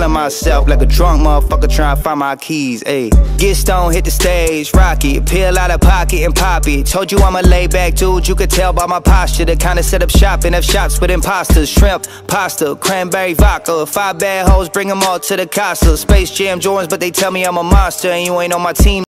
feeling myself like a drunk motherfucker trying to find my keys, ayy. Get stoned, hit the stage, rock it, peel out of pocket and pop it. Told you I'm a laid back dude, you could tell by my posture. The kind of set up shop and have shops with imposters. Shrimp, pasta, cranberry vodka. 5 bad hoes, bring them all to the casa. Space Jam Jordans, but they tell me I'm a monster and you ain't on my team.